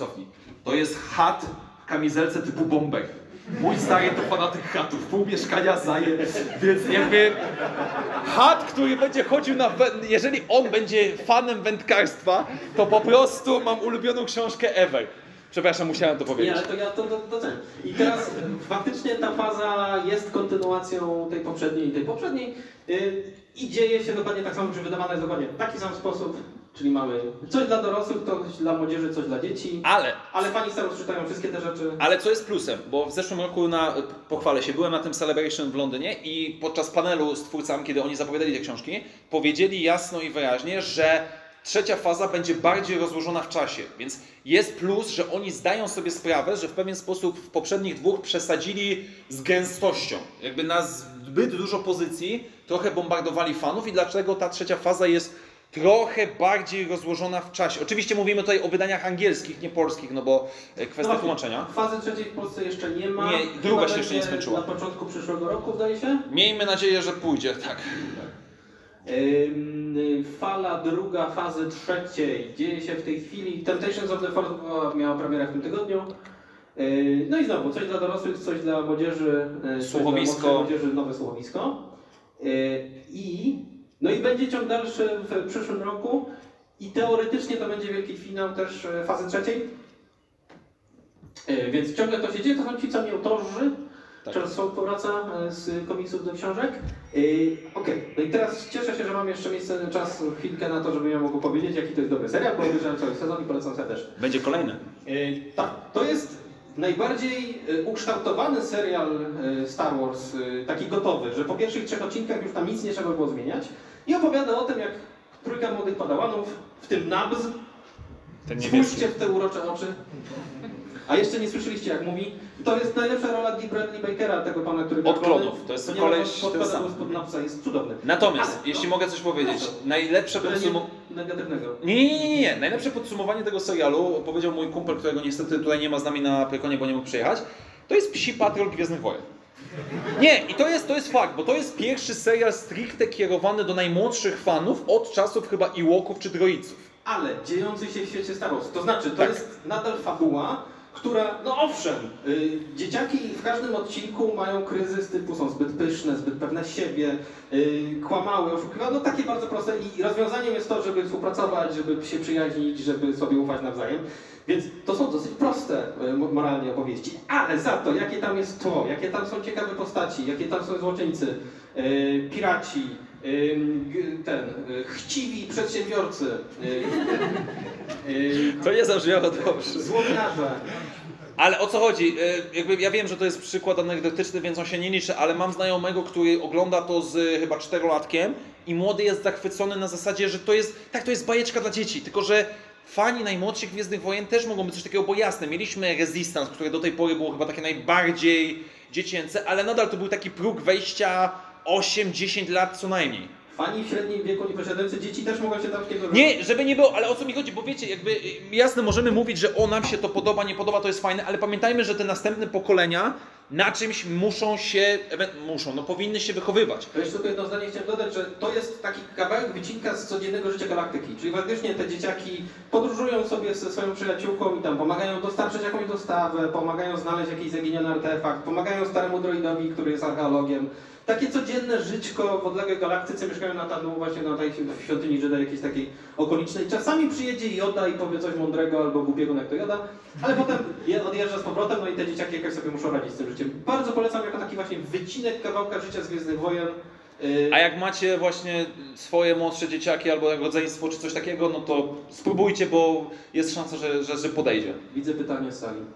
To jest chat w kamizelce typu bombek. Mój stary to fanatyk chatów, pół mieszkania zaje, więc jakby chat, który będzie chodził jeżeli on będzie fanem wędkarstwa, to po prostu mam ulubioną książkę ever. Przepraszam, musiałem to powiedzieć. Nie, ale to ja to doceniam. I teraz faktycznie ta faza jest kontynuacją tej poprzedniej i tej poprzedniej. I dzieje się dokładnie tak samo, czy wydawane jest dokładnie w taki sam sposób. Czyli mamy coś dla dorosłych, coś dla młodzieży, coś dla dzieci. Ale fani Star Wars czytają wszystkie te rzeczy. Ale co jest plusem, bo w zeszłym roku pochwalę się, byłem na tym Celebration w Londynie i podczas panelu z twórcami, kiedy oni zapowiadali te książki, powiedzieli jasno i wyraźnie, że 3. faza będzie bardziej rozłożona w czasie, więc jest plus, że oni zdają sobie sprawę, że w pewien sposób w poprzednich 2 przesadzili z gęstością. Jakby na zbyt dużo pozycji trochę bombardowali fanów i dlaczego ta 3. faza jest trochę bardziej rozłożona w czasie. Oczywiście mówimy tutaj o wydaniach angielskich, nie polskich, no bo kwestia tłumaczenia. Fazy 3 w Polsce jeszcze nie ma. Nie, druga się jeszcze nie skończyła. Na początku przyszłego roku, zdaje się? Miejmy nadzieję, że pójdzie, tak. Fala druga fazy 3 dzieje się w tej chwili. Temptations of the Force miała premierę w tym tygodniu. No i znowu, coś dla dorosłych, coś dla młodzieży. Słuchowisko. Coś dla młodzieży, nowe słuchowisko. No i będzie ciąg dalszy w przyszłym roku. I teoretycznie to będzie wielki finał też fazy 3. Więc ciągle to się dzieje, to są ci sami autorzy. Tak. Charles Soule powraca z komiksów do książek. Okej, no i teraz cieszę się, że mam jeszcze czas, chwilkę na to, żebym ja mógł powiedzieć, jaki to jest dobry serial, bo obejrzałem cały sezon i polecam sobie też. Będzie kolejny. Tak, to jest najbardziej ukształtowany serial Star Wars, taki gotowy, że po pierwszych 3 odcinkach już tam nic nie trzeba było zmieniać i opowiada o tym, jak trójka młodych padawanów, w tym Nabz, spójrzcie w te urocze oczy. A jeszcze nie słyszeliście, jak mówi. To jest najlepsza rola Bradley Bakera, tego pana, który od klonów. To jest koleś ten sam. Spod Nabza, jest cudowny. Natomiast, jeśli mogę coś powiedzieć, najlepsze podsumowanie... Negatywnego. Nie. Najlepsze podsumowanie tego serialu powiedział mój kumpel, którego niestety tutaj nie ma z nami na Prykonie, bo nie mógł przyjechać. To jest Psi Patrol Gwiezdnych Wojen. Nie, i to jest fakt, bo to jest pierwszy serial stricte kierowany do najmłodszych fanów od czasów chyba Ewoków czy Droidców. Ale dziejący się w świecie Star Wars. To znaczy, to jest nadal fabuła, która, no owszem, dzieciaki w każdym odcinku mają kryzys typu są zbyt pyszne, zbyt pewne siebie, kłamały, oszukiwały, no takie bardzo proste i rozwiązaniem jest to, żeby współpracować, żeby się przyjaźnić, żeby sobie ufać nawzajem. Więc to są dosyć proste moralnie opowieści, ale za to, jakie tam jest tło, jakie tam są ciekawe postaci, jakie tam są złoczyńcy, piraci, chciwi przedsiębiorcy, To nie zabrzmiało dobrze. złomiarze. Ale o co chodzi? Jakby ja wiem, że to jest przykład anegdotyczny, więc on się nie liczy, ale mam znajomego, który ogląda to z chyba 4-latkiem i młody jest zachwycony na zasadzie, że to jest bajeczka dla dzieci, tylko że fani najmłodszych Gwiezdnych Wojen też mogą być coś takiego, bo jasne, mieliśmy Resistance, które do tej pory było chyba takie najbardziej dziecięce, ale nadal to był taki próg wejścia 8-10 lat co najmniej. Fani w średnim wieku nieposiadający dzieci też mogą się tam takiego... Nie, żeby nie było, ale o co mi chodzi, bo wiecie, jakby jasne, możemy mówić, że nam się to podoba, nie podoba, to jest fajne, ale pamiętajmy, że te następne pokolenia na czymś powinny się wychowywać. To jeszcze tylko jedno zdanie chciałem dodać, że to jest taki kawałek wycinka z codziennego życia galaktyki, czyli faktycznie te dzieciaki podróżują sobie ze swoją przyjaciółką i tam pomagają dostarczyć jakąś dostawę, pomagają znaleźć jakiś zaginiony artefakt, pomagają staremu droidowi, który jest archeologiem. Takie codzienne żyćko w odległej galaktyce, mieszkają na Tanu, właśnie na tej świątyni Jedi jakiejś takiej okolicznej. Czasami przyjedzie Yoda i powie coś mądrego albo głupiego, jak to Yoda, ale potem odjeżdża z powrotem, no i te dzieciaki jakoś sobie muszą radzić z tym życiem. Bardzo polecam jako taki właśnie wycinek kawałka życia z Gwiezdnych Wojen. A jak macie właśnie swoje młodsze dzieciaki albo rodzeństwo czy coś takiego, no to spróbujcie, bo jest szansa, że podejdzie. Widzę pytanie z sali.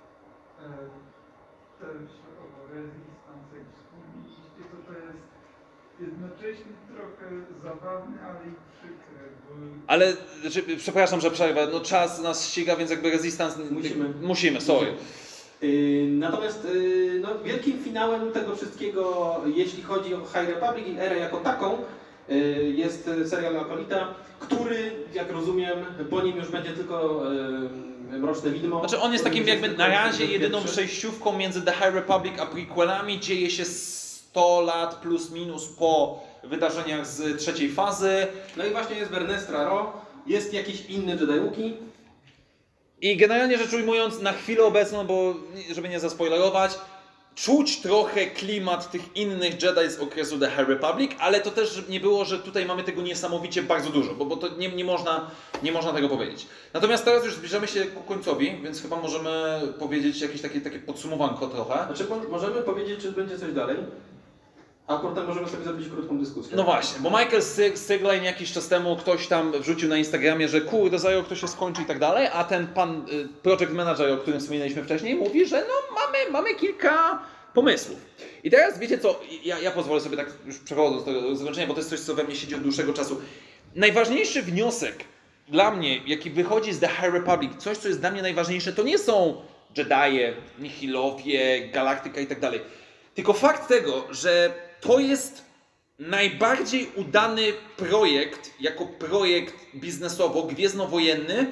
Też o Resistance, jak wspomnieliście, to jest jednocześnie trochę zabawne, ale i przykre. Ale, przepraszam, że przerwę, no czas nas ściga, więc jakby Resistance... Musimy, sorry. Natomiast no, wielkim finałem tego wszystkiego, jeśli chodzi o High Republic i erę jako taką, jest serial Akolita, który, jak rozumiem, po nim już będzie tylko Mroczne Widmo. Znaczy on jest takim jakby na razie jedyną przejściówką między The High Republic a prequelami, dzieje się 100 lat plus minus po wydarzeniach z trzeciej fazy. No i właśnie jest Vernestra Ro, jest jakiś inny Jedi Wookiee. I generalnie rzecz ujmując, na chwilę obecną, bo żeby nie zaspoilerować, czuć trochę klimat tych innych Jedi z okresu The High Republic, ale to też nie było, że tutaj mamy tego niesamowicie bardzo dużo, bo to nie można tego powiedzieć. Natomiast teraz już zbliżamy się ku końcowi, więc chyba możemy powiedzieć jakieś takie podsumowanko trochę. Znaczy możemy powiedzieć, czy będzie coś dalej, a potem możemy sobie zrobić krótką dyskusję. No właśnie, bo Michael Stigline jakiś czas temu ktoś tam wrzucił na Instagramie, że kurde, za rok to się skończy i tak dalej, a ten pan project manager, o którym wspominaliśmy wcześniej, mówi, że no mamy kilka pomysłów. I teraz wiecie co, ja pozwolę sobie tak już przechodząc do tego zakończenia, bo to jest coś, co we mnie siedzi od dłuższego czasu. Najważniejszy wniosek dla mnie, jaki wychodzi z The High Republic, coś co jest dla mnie najważniejsze, to nie są Jedije, Nihilowie, Galaktyka i tak dalej. Tylko fakt tego, że to jest najbardziej udany projekt, jako projekt biznesowo-gwiezdnowojenny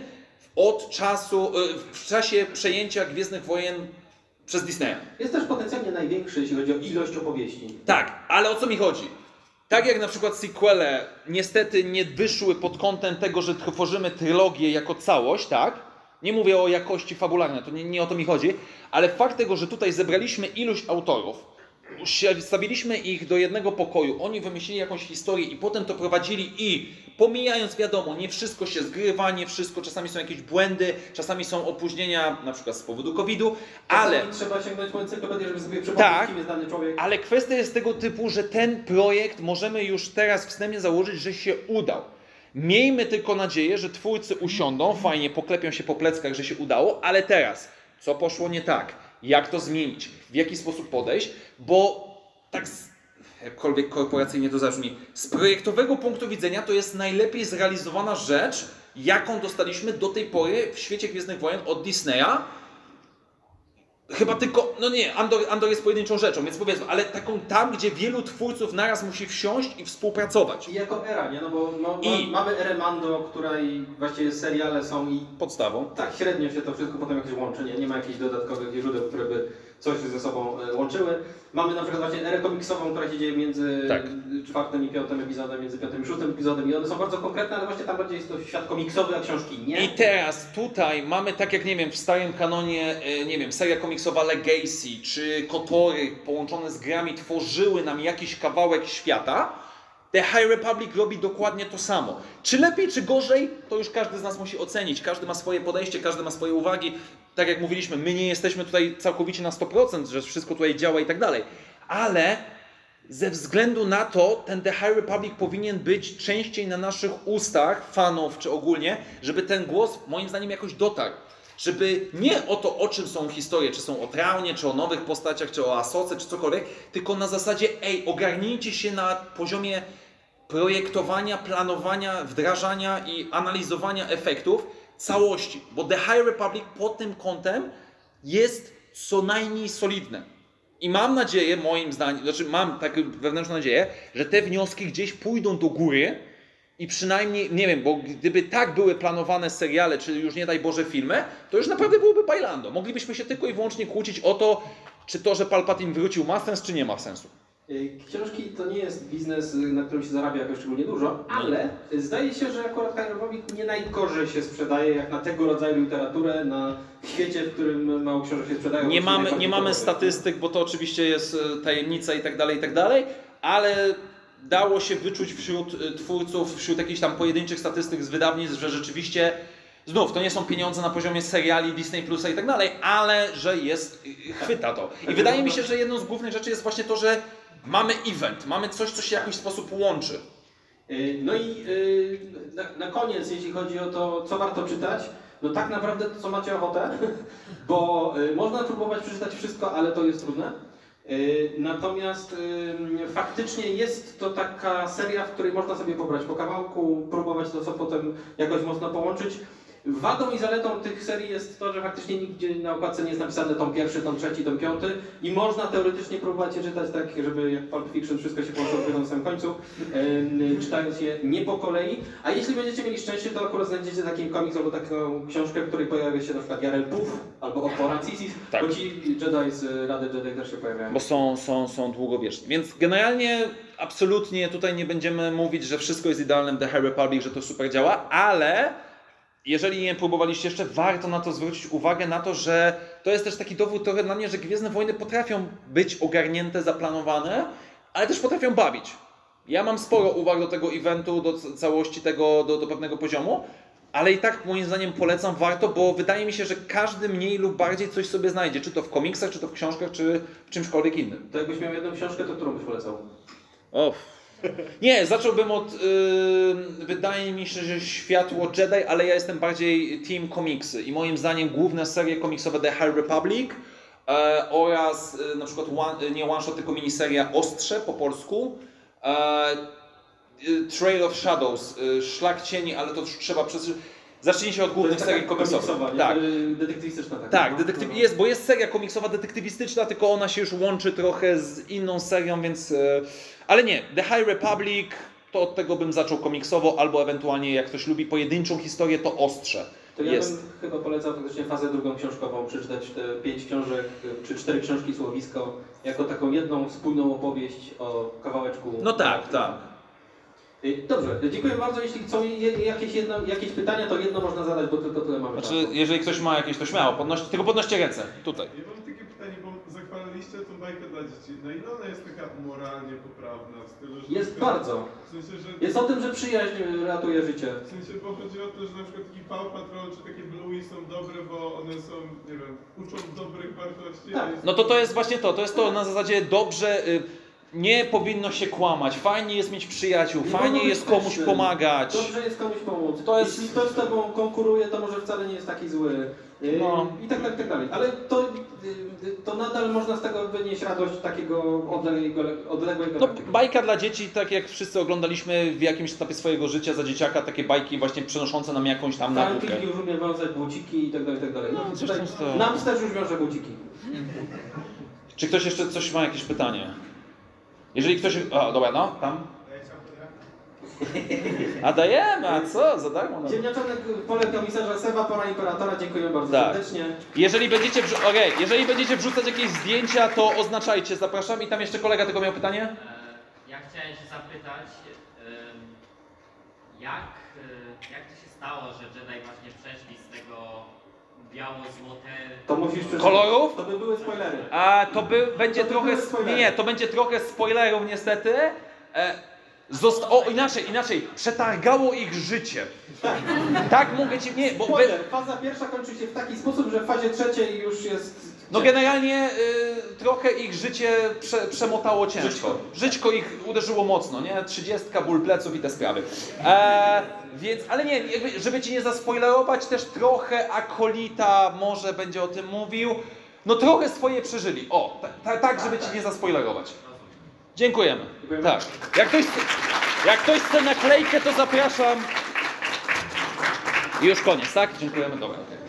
w czasie przejęcia Gwiezdnych Wojen przez Disneya. Jest też potencjalnie największy, jeśli chodzi o ilość opowieści. Tak, ale o co mi chodzi? Tak jak na przykład sequele niestety nie wyszły pod kątem tego, że tworzymy trylogię jako całość, tak? Nie mówię o jakości fabularnej, to nie o to mi chodzi, ale fakt tego, że tutaj zebraliśmy iluś autorów, stawiliśmy ich do jednego pokoju, oni wymyślili jakąś historię i potem to prowadzili i pomijając wiadomo, nie wszystko się zgrywa, nie wszystko, czasami są jakieś błędy, czasami są opóźnienia, na przykład z powodu COVID-u, ale... Czasami trzeba sięgnąć po encyklopedię, żeby sobie przypomnieć, kim jest dany człowiek. Ale kwestia jest tego typu, że ten projekt możemy już teraz wstępnie założyć, że się udał. Miejmy tylko nadzieję, że twórcy usiądą, fajnie poklepią się po pleckach, że się udało, ale teraz, co poszło nie tak, jak to zmienić, w jaki sposób podejść, bo tak jakkolwiek korporacyjnie to zabrzmi, z projektowego punktu widzenia to jest najlepiej zrealizowana rzecz, jaką dostaliśmy do tej pory w świecie Gwiezdnych Wojen od Disneya. Chyba tylko, no nie, Andor jest pojedynczą rzeczą, więc powiedzmy, ale taką tam, gdzie wielu twórców naraz musi wsiąść i współpracować. I jako era, nie? No bo I- mamy erę Mando, której właściwie seriale są i Podstawą. tak średnio się to wszystko potem jakieś łączy, nie ma jakichś dodatkowych źródeł, które by coś ze sobą łączyły. Mamy na przykład właśnie erę komiksową, która się dzieje między Tak. 4. i 5. epizodem, między 5. i 6. epizodem i one są bardzo konkretne, ale właśnie tam bardziej jest to świat komiksowy, a książki nie. I teraz tutaj mamy, tak jak nie wiem, w starym kanonie, nie wiem, seria komiksowa Legacy, czy Kotory połączone z grami tworzyły nam jakiś kawałek świata. The High Republic robi dokładnie to samo. Czy lepiej, czy gorzej, to już każdy z nas musi ocenić. Każdy ma swoje podejście, każdy ma swoje uwagi. Tak jak mówiliśmy, my nie jesteśmy tutaj całkowicie na 100%, że wszystko tutaj działa i tak dalej. Ale ze względu na to, ten The High Republic powinien być częściej na naszych ustach, fanów czy ogólnie, żeby ten głos moim zdaniem jakoś dotarł. Żeby nie o to, o czym są historie, czy są o Traunie, czy o nowych postaciach, czy o Asoce, czy cokolwiek, tylko na zasadzie, ogarnijcie się na poziomie projektowania, planowania, wdrażania i analizowania efektów całości. Bo The High Republic pod tym kątem jest co najmniej solidne. I mam nadzieję, moim zdaniem, znaczy mam taką wewnętrzną nadzieję, że te wnioski gdzieś pójdą do góry i przynajmniej, nie wiem, bo gdyby tak były planowane seriale, czy już nie daj Boże filmy, to już naprawdę byłoby bailando. Moglibyśmy się tylko i wyłącznie kłócić o to, czy to, że Palpatine wrócił ma sens, czy nie ma sensu. Książki to nie jest biznes, na którym się zarabia jakoś szczególnie dużo, ale zdaje się, że akurat High Republic nie najgorzej się sprzedaje jak na tego rodzaju literaturę, na świecie, w którym mało książek się sprzedają. Nie mamy statystyk, bo to oczywiście jest tajemnica i tak dalej, ale dało się wyczuć wśród twórców, wśród jakichś tam pojedynczych statystyk z wydawnictw, że rzeczywiście znów, to nie są pieniądze na poziomie seriali, Disney Plusa i tak dalej, ale że jest, chwyta to. I wydaje mi się, że jedną z głównych rzeczy jest właśnie to, że mamy event, mamy coś, co się w jakiś sposób łączy. No i na koniec, jeśli chodzi o to, co warto czytać, no tak naprawdę to, co macie ochotę, bo można próbować przeczytać wszystko, ale to jest trudne. Natomiast faktycznie jest to taka seria, w której można sobie pobrać po kawałku, próbować to, co potem jakoś mocno połączyć. Wadą i zaletą tych serii jest to, że faktycznie nigdzie na okładce nie jest napisane tom 1, tom 3, tom 5 i można teoretycznie próbować je czytać tak, żeby jak Pulp Fiction wszystko się połączyło na samym końcu, czytając je nie po kolei. A jeśli będziecie mieli szczęście, to akurat znajdziecie taki komiks albo taką książkę, w której pojawia się na przykład Jarel Puf albo Opora Cisis, Tak. bo ci Jedi z Rady Jedi też się pojawiają. Bo są długowieczni. Więc generalnie absolutnie tutaj nie będziemy mówić, że wszystko jest idealne w The High Republic, że to super działa, ale jeżeli nie próbowaliście jeszcze, warto na to zwrócić uwagę, na to, że to jest też taki dowód trochę dla mnie, że Gwiezdne Wojny potrafią być ogarnięte, zaplanowane, ale też potrafią bawić. Ja mam sporo uwag do tego eventu, do całości tego, do pewnego poziomu, ale i tak moim zdaniem polecam, warto, bo wydaje mi się, że każdy mniej lub bardziej coś sobie znajdzie, czy to w komiksach, czy to w książkach, czy w czymśkolwiek innym. To jakbyś miał jedną książkę, to którą byś polecał? Nie, zacząłbym od, wydaje mi się, że Światło Jedi, ale ja jestem bardziej team komiksy i moim zdaniem główne serie komiksowe The High Republic oraz na przykład nie one shot, tylko miniseria Ostrze po polsku, Trail of Shadows, Szlak Cieni, ale to trzeba Zacznijcie od głównych serii komiksowych. Tak. Detektywistyczna. Tak, bo jest seria komiksowa detektywistyczna, tylko ona się już łączy trochę z inną serią, więc... Ale nie, The High Republic, to od tego bym zaczął komiksowo, albo ewentualnie jak ktoś lubi pojedynczą historię, to Ostrze. To ja bym chyba polecał faktycznie fazę drugą książkową, przeczytać te 5 książek, czy 4 książki słowisko, jako taką jedną spójną opowieść o kawałeczku. No tak. Dobrze, dziękuję bardzo. Jeśli są jakieś pytania, to jedno można zadać, bo tylko tyle mamy czasu. Jeżeli ktoś ma jakieś, to śmiało, tylko podnoście ręce, tutaj. Ja mam takie pytanie, bo zachwalaliście tą bajkę dla dzieci. Na ile ona jest taka moralnie poprawna? W stylu, że jest bardzo. W sensie, że... Jest o tym, że przyjaźń ratuje życie. W sensie, bo chodzi o to, że na przykład taki Paw Patrol czy takie Bluey są dobre, bo one są, nie wiem, uczą dobrych wartości. Tak. No to jest właśnie to jest to na zasadzie dobrze... nie powinno się kłamać. Fajnie jest mieć przyjaciół, Nie fajnie wolno jest być komuś pysznym. pomagać. Dobrze jest komuś pomóc. To jest- Jeśli ktoś z tobą konkuruje, to może wcale nie jest taki zły. No. I tak dalej, tak dalej. Ale to nadal można z tego wynieść radość takiego odległego No, bajka dla dzieci, tak jak wszyscy oglądaliśmy w jakimś etapie swojego życia za dzieciaka, takie bajki właśnie przenoszące nam jakąś tam naukę. Franklin już umie wiązać buciki i tak dalej, tak dalej. No, coś tutaj tam stało. Nams też już wiąże buciki. Czy ktoś jeszcze coś ma jakieś pytanie? Jeżeli ktoś... A, dobra, no, tam. A dajemy, a co? Za darmo. No. Ziemniaczane pole komisarza Sewa, pora imperatora, dziękuję bardzo Tak. serdecznie. Jeżeli będziecie wrzucać jakieś zdjęcia, to oznaczajcie, zapraszam. I tam jeszcze kolega tylko miał pytanie? Ja chciałem się zapytać, jak to się stało, że Jedi właśnie przeszli z tego biało-złote... To musisz przeczytać. Kolorów? To by były spoilery. A to będzie To trochę... były spoilery. Nie, to będzie trochę spoilerów niestety. Inaczej, przetargało ich życie. Tak mogę ci... Nie, bo... Spoiler, faza pierwsza kończy się w taki sposób, że w fazie trzeciej już jest... No generalnie trochę ich życie przemotało ciężko. Żyćko ich uderzyło mocno, nie? 30, ból pleców i te sprawy. Więc, ale nie, jakby, żeby ci nie zaspoilerować, też trochę Akolita może będzie o tym mówił. No trochę swoje przeżyli. O, tak, żeby ci nie zaspoilerować. Dziękujemy. Dziękujemy. Tak. Jak ktoś chce naklejkę, to zapraszam. I już koniec, tak? Dziękujemy. Dobra.